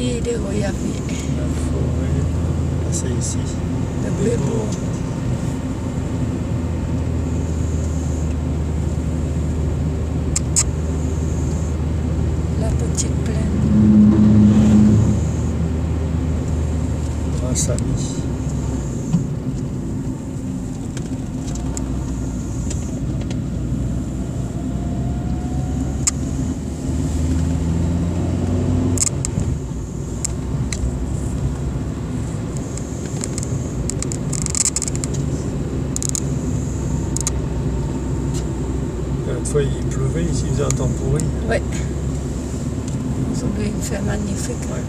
Foyer de Royavé. La forêt, c'est ici. Le Bébourg. La petite plaine. Brassami. L'autre fois il pleuvait ici, il faisait un temps pourri. Ouais. Aujourd'hui, il fait magnifique. Ouais.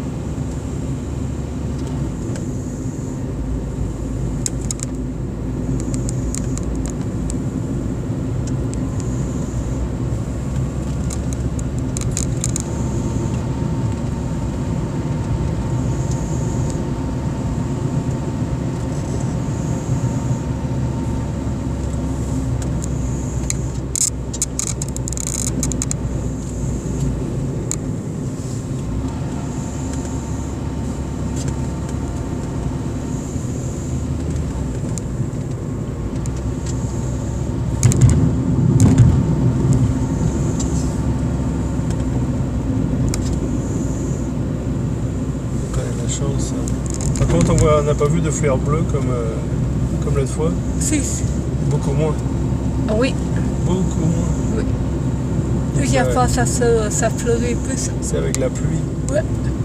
Chance. Par contre, on n'a pas vu de fleurs bleues comme l'autre fois. Si. Beaucoup moins. Oui. Beaucoup moins. Oui. Plusieurs fois, ça fleurit plus. C'est avec la pluie. Ouais.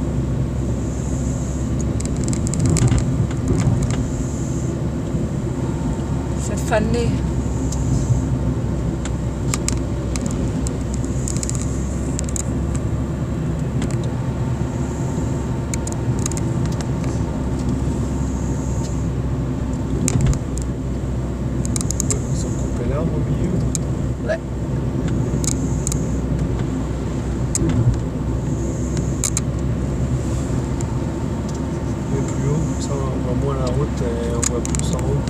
C'est fané. Ils ont coupé l'arbre au milieu. Ouais. Et plus haut, comme ça on voit moins la route et on voit plus en haut.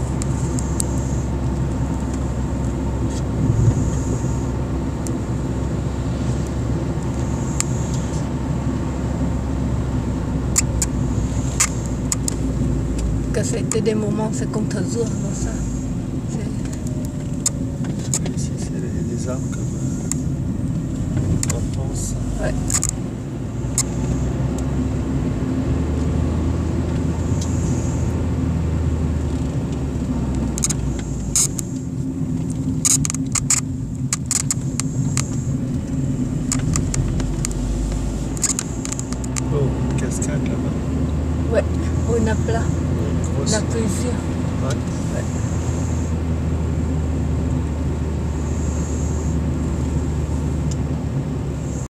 Que c'était des moments, c'est comme toujours dans ça. Ici c'est des arbres comme en France. Ouais. Oh, une cascade là-bas. Ouais. On a plein. Une On grosse. a plusieurs. Ouais. Ouais.